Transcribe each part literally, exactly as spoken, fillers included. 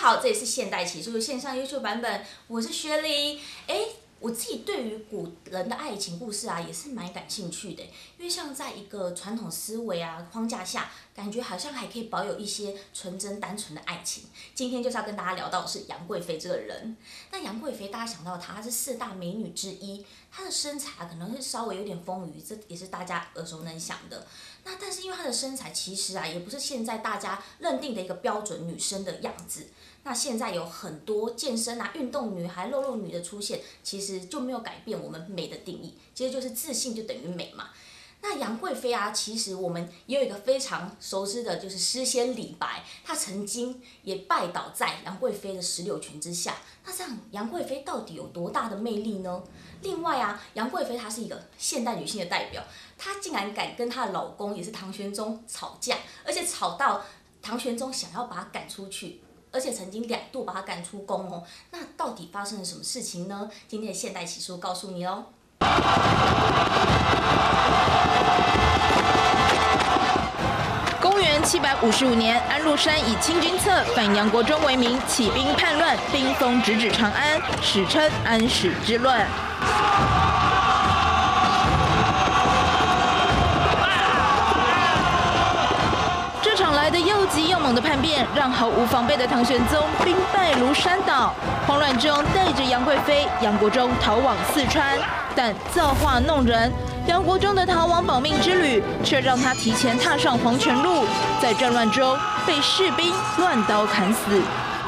好，这里是现代启示录线上优秀版本，我是薛丽。哎，我自己对于古人的爱情故事啊，也是蛮感兴趣的，因为像在一个传统思维啊框架下，感觉好像还可以保有一些纯真单纯的爱情。今天就是要跟大家聊到的是杨贵妃这个人。那杨贵妃，大家想到她，她是四大美女之一，她的身材可能会稍微有点丰腴，这也是大家耳熟能详的。那但是因为她的身材其实啊，也不是现在大家认定的一个标准女生的样子。那现在有很多健身啊、运动女孩、肉肉女的出现，其实就没有改变我们美的定义，其实就是自信就等于美嘛。那杨贵妃啊，其实我们也有一个非常熟知的，就是诗仙李白，他曾经也拜倒在杨贵妃的石榴裙之下。那这样，杨贵妃到底有多大的魅力呢？另外啊，杨贵妃她是一个现代女性的代表，她竟然敢跟她的老公也是唐玄宗吵架，而且吵到唐玄宗想要把她赶出去。而且曾经两度把他赶出宫哦，那到底发生了什么事情呢？今天的现代启示录告诉你哦。 公元七百五十五年，安禄山以清君侧反杨国忠为名起兵叛乱，兵锋直指长安，史称安史之乱。来的又急又猛的叛变，让毫无防备的唐玄宗兵败如山倒。慌乱中，带着杨贵妃、杨国忠逃往四川，但造化弄人，杨国忠的逃亡保命之旅，却让他提前踏上黄泉路，在战乱中被士兵乱刀砍死。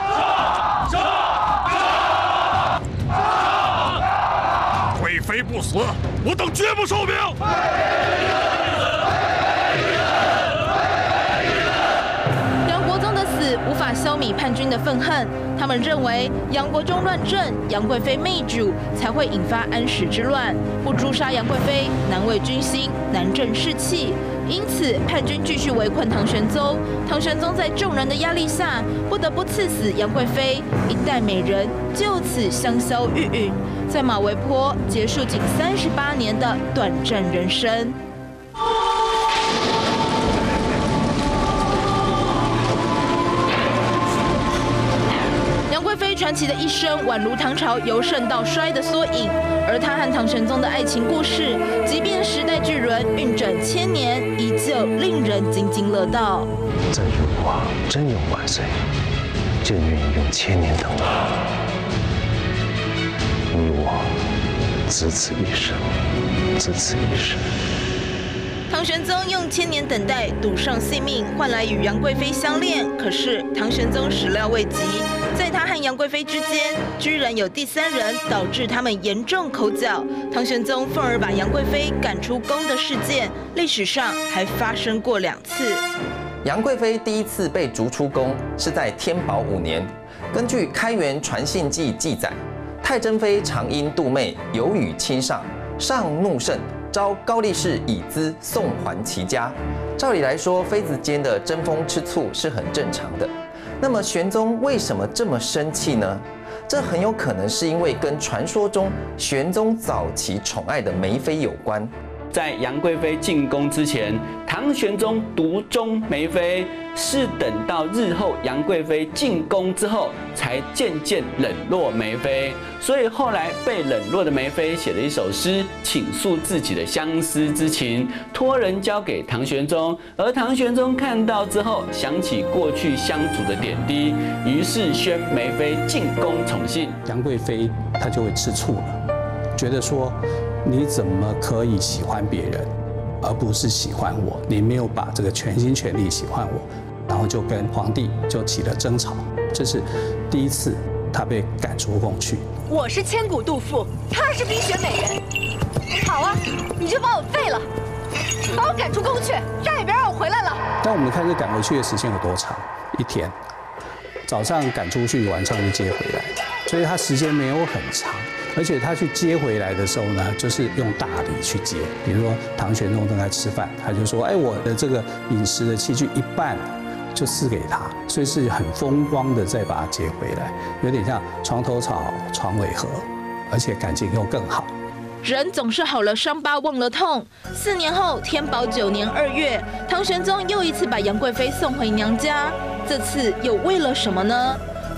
贵妃不死，我等绝不受命。 无法消弭叛军的愤恨，他们认为杨国忠乱政，杨贵妃媚主，才会引发安史之乱。不诛杀杨贵妃，难为军心，难正士气。因此，叛军继续围困唐玄宗。唐玄宗在众人的压力下，不得不赐死杨贵妃，一代美人就此香消玉殒，在马嵬坡结束仅三十八年的短暂人生。传奇的一生宛如唐朝由盛到衰的缩影，而他和唐玄宗的爱情故事，即便时代巨轮运转千年，依旧令人津津乐道。 朕如果真有万岁，朕愿意用千年等候，你我只此一生，只此一生。 唐玄宗用千年等待赌上性命，换来与杨贵妃相恋。可是唐玄宗始料未及，在他和杨贵妃之间，居然有第三人，导致他们严重口角。唐玄宗愤而把杨贵妃赶出宫的事件，历史上还发生过两次。 杨贵妃第一次被逐出宫是在天宝五年。根据《开元传信记》记载，太真妃常因妒媚，有语轻上，上怒甚。召高力士以资送还其家。照理来说，妃子间的争风吃醋是很正常的。那么玄宗为什么这么生气呢？这很有可能是因为跟传说中玄宗早期宠爱的梅妃有关。 在杨贵妃进宫之前，唐玄宗独钟梅妃，是等到日后杨贵妃进宫之后，才渐渐冷落梅妃。所以后来被冷落的梅妃写了一首诗，倾诉自己的相思之情，托人交给唐玄宗。而唐玄宗看到之后，想起过去相处的点滴，于是宣梅妃进宫宠幸。 杨贵妃她就会吃醋了，觉得说，你怎么可以喜欢别人，而不是喜欢我？你没有把这个全心全力喜欢我，然后就跟皇帝就起了争吵。这是第一次他被赶出宫去。 我是千古杜甫，她是冰雪美人。好啊，你就把我废了，把我赶出宫去，再也别让我回来了。 但我们看这赶回去的时间有多长？一天，早上赶出去，晚上就接回来，所以他时间没有很长。而且他去接回来的时候呢，就是用大礼去接。比如说唐玄宗正在吃饭，他就说：“哎，我的这个饮食的器具一半就赐给他。”所以是很风光的再把他接回来，有点像床头吵，床尾和，而且感情又更好。 人总是好了伤疤忘了痛。四年后，天宝九年二月，唐玄宗又一次把杨贵妃送回娘家，这次又为了什么呢？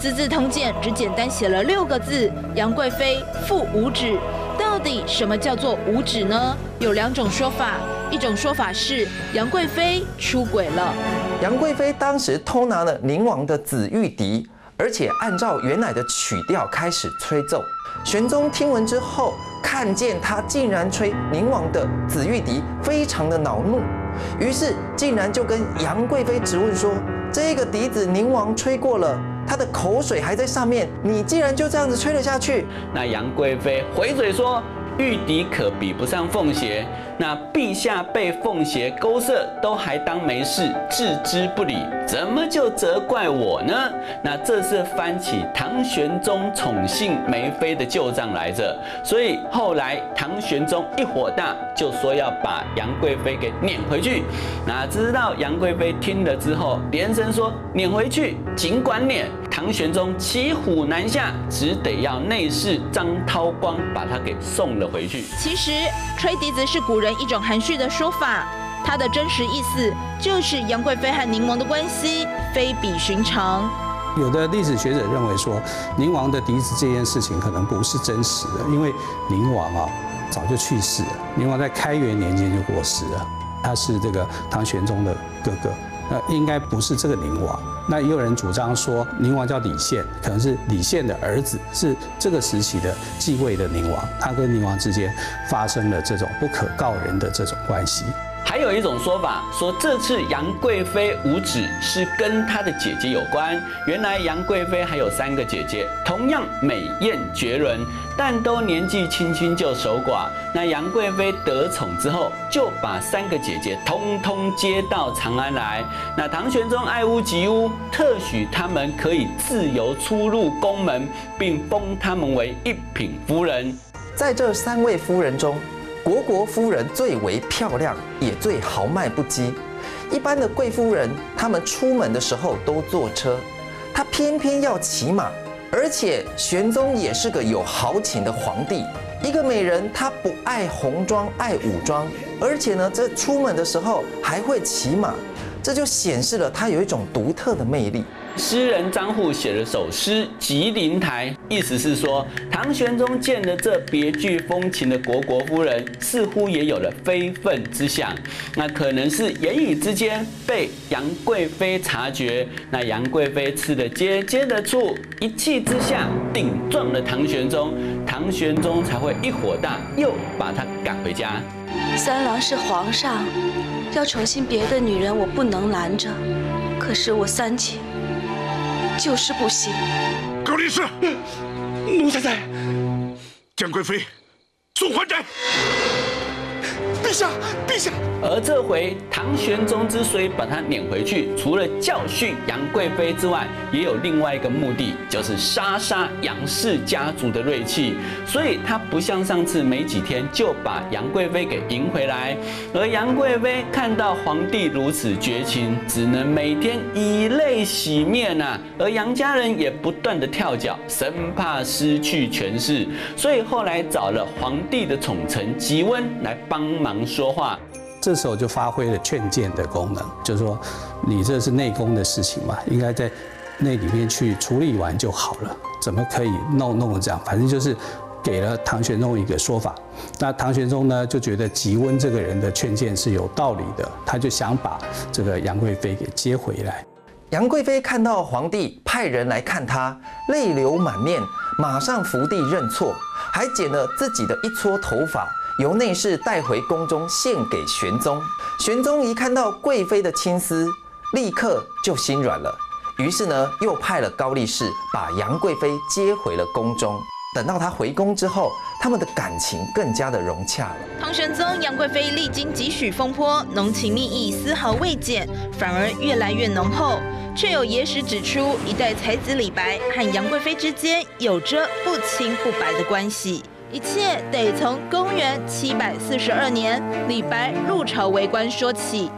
《资治通鉴》只简单写了六个字：杨贵妃负五指。到底什么叫做五指呢？有两种说法，一种说法是杨贵妃出轨了。 杨贵妃当时偷拿了宁王的紫玉笛，而且按照原来的曲调开始吹奏。玄宗听闻之后，看见他竟然吹宁王的紫玉笛，非常的恼怒，于是竟然就跟杨贵妃质问说：“这个笛子宁王吹过了。”他的口水还在上面，你竟然就这样子吹了下去？ 那杨贵妃回嘴说：“玉笛可比不上凤鞋，那陛下被凤鞋勾射都还当没事，置之不理，怎么就责怪我呢？”那这是翻起唐玄宗宠幸梅妃的旧账来着。所以后来唐玄宗一火大，就说要把杨贵妃给撵回去。哪知道杨贵妃听了之后，连声说：“撵回去，尽管撵。”唐玄宗骑虎难下，只得要内侍张涛光把他给送了回去。 其实吹笛子是古人一种含蓄的说法，它的真实意思就是杨贵妃和宁王的关系非比寻常。 有的历史学者认为说，宁王的笛子这件事情可能不是真实的，因为宁王啊早就去世了，宁王在开元年间就过世了，他是这个唐玄宗的哥哥。呃，应该不是这个宁王。那也有人主张说，宁王叫李宪，可能是李宪的儿子，是这个时期的继位的宁王，他跟宁王之间发生了这种不可告人的这种关系。 还有一种说法说，这次杨贵妃无指是跟她的姐姐有关。原来杨贵妃还有三个姐姐，同样美艳绝伦，但都年纪轻轻就守寡。那杨贵妃得宠之后，就把三个姐姐通通接到长安来。那唐玄宗爱屋及乌，特许他们可以自由出入宫门，并封他们为一品夫人。 在这三位夫人中，虢国夫人最为漂亮，也最豪迈不羁。一般的贵夫人，她们出门的时候都坐车，她偏偏要骑马。而且玄宗也是个有豪情的皇帝，一个美人，她不爱红妆，爱武装，而且呢，这出门的时候还会骑马，这就显示了她有一种独特的魅力。 诗人张祜写了首诗《吉林台》，意思是说，唐玄宗见了这别具风情的虢国夫人，似乎也有了非分之想。那可能是言语之间被杨贵妃察觉，那杨贵妃吃了姐姐的醋，一气之下顶撞了唐玄宗，唐玄宗才会一火大，又把她赶回家。 三郎是皇上，要宠幸别的女人，我不能拦着。可是我三姐就是不行。 高力士， 奴才在。 江贵妃，送还斩。 陛下，陛下。 而这回唐玄宗之所以把他撵回去，除了教训杨贵妃之外，也有另外一个目的，就是杀杀杨氏家族的锐气。所以他不像上次没几天就把杨贵妃给迎回来，而杨贵妃看到皇帝如此绝情，只能每天以泪洗面啊。而杨家人也不断的跳脚，生怕失去权势，所以后来找了皇帝的宠臣吉温来帮忙说话。 这时候就发挥了劝谏的功能，就是说，你这是内宫的事情嘛，应该在那里面去处理完就好了，怎么可以弄弄这样？反正就是给了唐玄宗一个说法。那唐玄宗呢，就觉得吉温这个人的劝谏是有道理的，他就想把这个杨贵妃给接回来。 杨贵妃看到皇帝派人来看她，泪流满面，马上伏地认错，还剪了自己的一撮头发，由内侍带回宫中献给玄宗。玄宗一看到贵妃的青丝，立刻就心软了，于是呢，又派了高力士把杨贵妃接回了宫中。等到她回宫之后，他们的感情更加的融洽了。 唐玄宗、杨贵妃历经几许风波，浓情蜜意丝毫未减，反而越来越浓厚。却有野史指出，一代才子李白和杨贵妃之间有着不清不白的关系。一切得从公元七百四十二年李白入朝为官说起。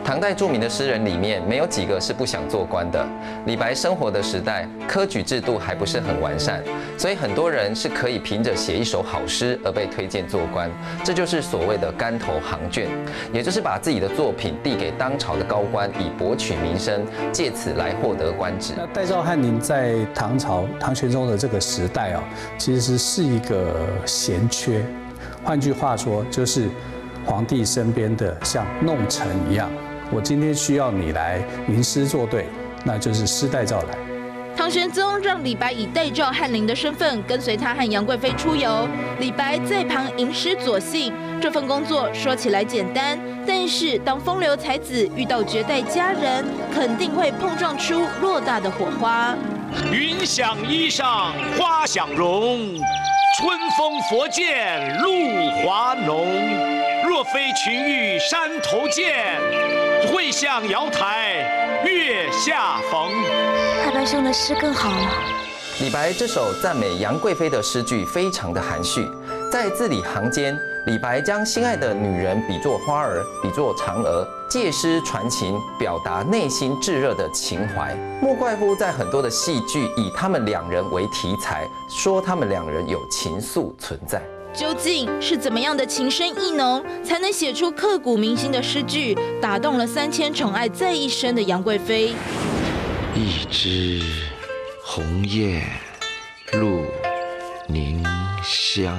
唐代著名的诗人里面，没有几个是不想做官的。李白生活的时代，科举制度还不是很完善，所以很多人是可以凭着写一首好诗而被推荐做官，这就是所谓的干头行卷，也就是把自己的作品递给当朝的高官，以博取名声，借此来获得官职。 那戴兆翰林在唐朝唐玄宗的这个时代哦，其实是一个闲缺，换句话说，就是皇帝身边的像弄臣一样。我今天需要你来吟诗作对，那就是诗戴兆来。 唐玄宗让李白以戴兆翰林的身份跟随他和杨贵妃出游，李白在旁吟诗作信。这份工作说起来简单，但是当风流才子遇到绝代佳人，肯定会碰撞出偌大的火花。 云想衣裳花想容，春风佛见露华浓。若非群玉山头见，会向瑶台月下逢。 太白兄的诗更好了。 李白这首赞美杨贵妃的诗句非常的含蓄，在字里行间，李白将心爱的女人比作花儿，比作嫦娥，借诗传情，表达内心炙热的情怀。莫怪乎在很多的戏剧以他们两人为题材，说他们两人有情愫存在。 究竟是怎么样的情深意浓，才能写出刻骨铭心的诗句，打动了三千宠爱在一身的杨贵妃？ 一枝红叶露凝香，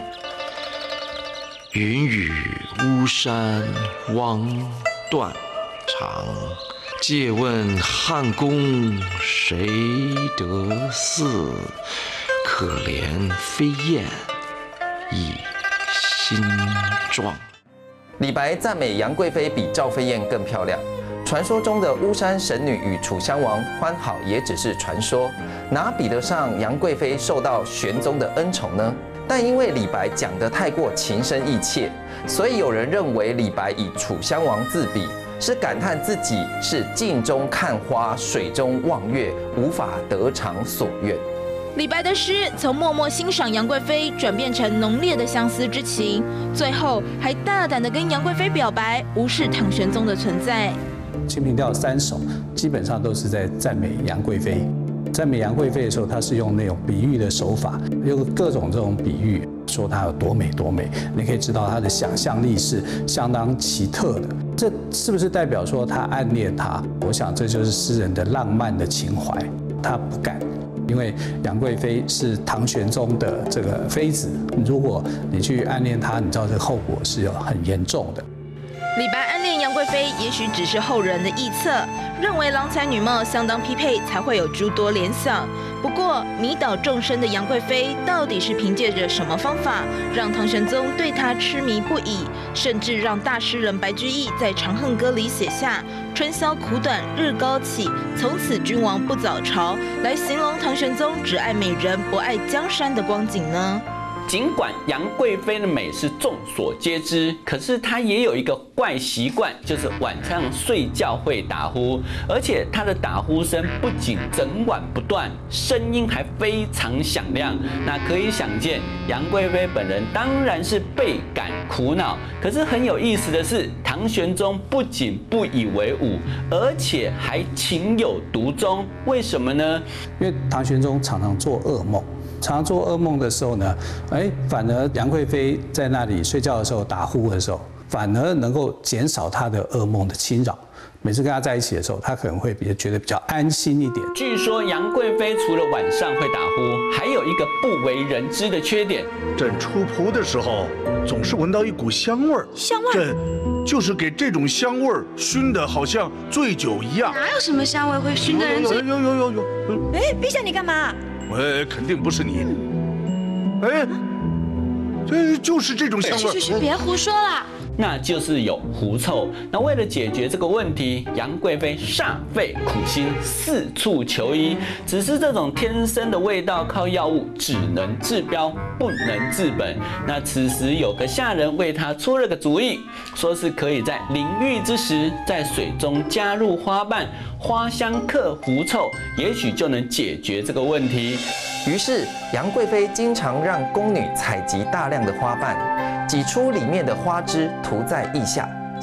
云雨巫山枉断肠。借问汉宫谁得似？可怜飞燕倚新妆。 李白赞美杨贵妃比赵飞燕更漂亮。传说中的巫山神女与楚襄王欢好也只是传说，哪比得上杨贵妃受到玄宗的恩宠呢？但因为李白讲得太过情深意切，所以有人认为李白以楚襄王自比，是感叹自己是镜中看花，水中望月，无法得偿所愿。 李白的诗从默默欣赏杨贵妃转变成浓烈的相思之情，最后还大胆地跟杨贵妃表白，无视唐玄宗的存在。 《清平调》三首基本上都是在赞美杨贵妃。赞美杨贵妃的时候，他是用那种比喻的手法，用各种这种比喻，说她有多美多美。你可以知道她的想象力是相当奇特的。这是不是代表说他暗恋她？我想这就是诗人的浪漫的情怀。他不敢，因为杨贵妃是唐玄宗的这个妃子，如果你去暗恋她，你知道这个后果是有很严重的。 李白暗恋杨贵妃，也许只是后人的臆测，认为郎才女貌相当匹配，才会有诸多联想。不过，迷倒众生的杨贵妃，到底是凭借着什么方法，让唐玄宗对她痴迷不已，甚至让大诗人白居易在《长恨歌》里写下“春宵苦短日高起，从此君王不早朝”，来形容唐玄宗只爱美人不爱江山的光景呢？ 尽管杨贵妃的美是众所皆知，可是她也有一个怪习惯，就是晚上睡觉会打呼，而且她的打呼声不仅整晚不断，声音还非常响亮。那可以想见，杨贵妃本人当然是倍感苦恼。可是很有意思的是，唐玄宗不仅不以为忤，而且还情有独钟。为什么呢？ 因为唐玄宗常常做噩梦。常做噩梦的时候呢，哎，反而杨贵妃在那里睡觉的时候打呼的时候，反而能够减少她的噩梦的侵扰。每次跟他在一起的时候，他可能会比觉得比较安心一点。 据说杨贵妃除了晚上会打呼，还有一个不为人知的缺点： 朕出仆的时候，总是闻到一股香味儿。 香味儿？ 朕就是给这种香味儿熏得好像醉酒一样。 哪有什么香味会熏得人醉？ 有有有有有。 哎，陛下你干嘛？ 哎，肯定不是你。哎，这就是这种香味。 去去去，别胡说了。 那就是有狐臭。那为了解决这个问题，杨贵妃煞费苦心，四处求医。只是这种天生的味道，靠药物只能治标，不能治本。那此时有个下人为她出了个主意，说是可以在淋浴之时，在水中加入花瓣，花香克狐臭，也许就能解决这个问题。 于是杨贵妃经常让宫女采集大量的花瓣，挤出里面的花汁涂在腋下，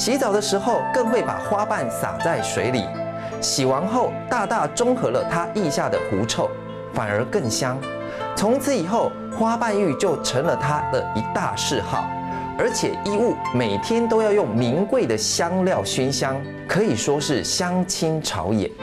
洗澡的时候更会把花瓣撒在水里，洗完后大大中和了它腋下的狐臭，反而更香。从此以后，花瓣浴就成了他的一大嗜好，而且衣物每天都要用名贵的香料熏香，可以说是香倾朝野。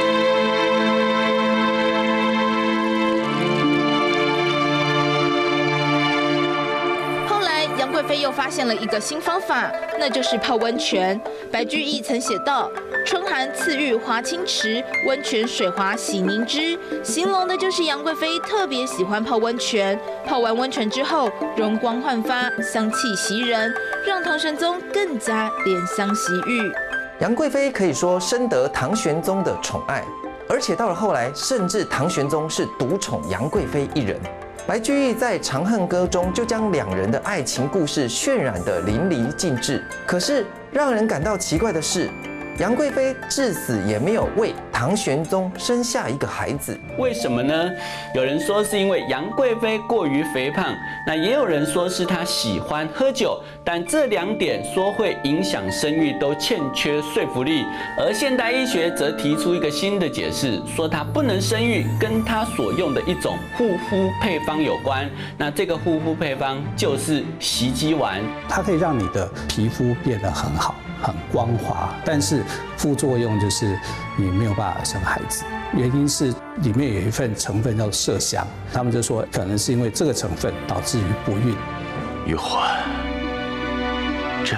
杨贵妃又发现了一个新方法，那就是泡温泉。白居易曾写道：“春寒赐浴华清池，温泉水滑洗凝脂。”形容的就是杨贵妃特别喜欢泡温泉。泡完温泉之后，容光焕发，香气袭人，让唐玄宗更加怜香惜玉。 杨贵妃可以说深得唐玄宗的宠爱，而且到了后来，甚至唐玄宗是独宠杨贵妃一人。白居易在《长恨歌》中就将两人的爱情故事渲染得淋漓尽致。可是让人感到奇怪的是，杨贵妃至死也没有为唐玄宗生下一个孩子。 为什么呢？有人说是因为杨贵妃过于肥胖，那也有人说是她喜欢喝酒，但这两点说会影响生育都欠缺说服力。而现代医学则提出一个新的解释，说她不能生育跟她所用的一种护肤配方有关。那这个护肤配方就是洗肌丸， 它可以让你的皮肤变得很好。很光滑，但是副作用就是你没有办法生孩子。原因是里面有一份成分叫麝香，他们就说可能是因为这个成分导致于不孕。 玉环，朕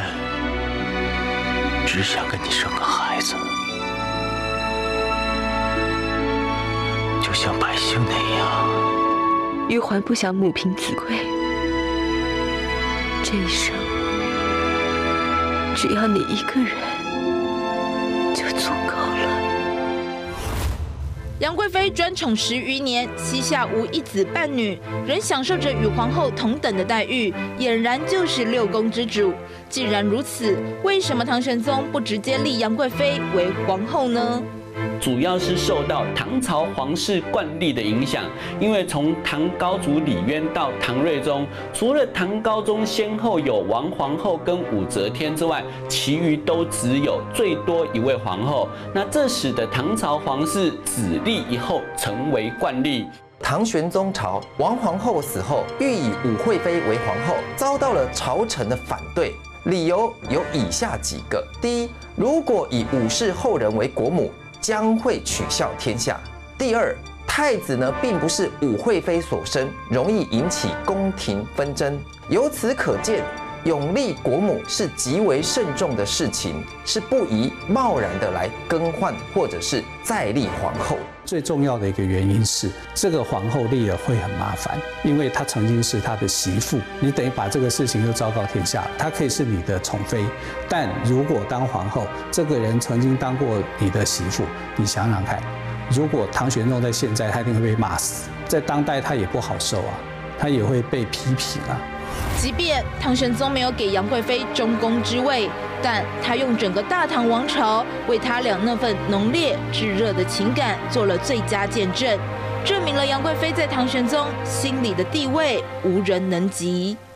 只想跟你生个孩子，就像百姓那样。 玉环不想母凭子贵，这一生。只要你一个人就足够了。 杨贵妃专宠十余年，膝下无一子半女，仍享受着与皇后同等的待遇，俨然就是六宫之主。既然如此，为什么唐玄宗不直接立杨贵妃为皇后呢？ 主要是受到唐朝皇室惯例的影响，因为从唐高祖李渊到唐睿宗，除了唐高宗先后有王皇后跟武则天之外，其余都只有最多一位皇后。那这使得唐朝皇室只立一后成为惯例。 唐玄宗朝王皇后死后，欲以武惠妃为皇后，遭到了朝臣的反对。理由有以下几个：第一，如果以武氏后人为国母，将会取笑天下。第二，太子呢并不是武惠妃所生，容易引起宫廷纷争。由此可见，永立国母是极为慎重的事情，是不宜贸然的来更换或者是再立皇后。 最重要的一个原因是，这个皇后立了会很麻烦，因为她曾经是他的媳妇，你等于把这个事情又昭告天下。她可以是你的宠妃，但如果当皇后，这个人曾经当过你的媳妇，你想想看，如果唐玄宗在现在，他一定会被骂死，在当代他也不好受啊，他也会被批评啊。 即便唐玄宗没有给杨贵妃中宫之位，但他用整个大唐王朝为他俩那份浓烈炙热的情感做了最佳见证，证明了杨贵妃在唐玄宗心里的地位无人能及。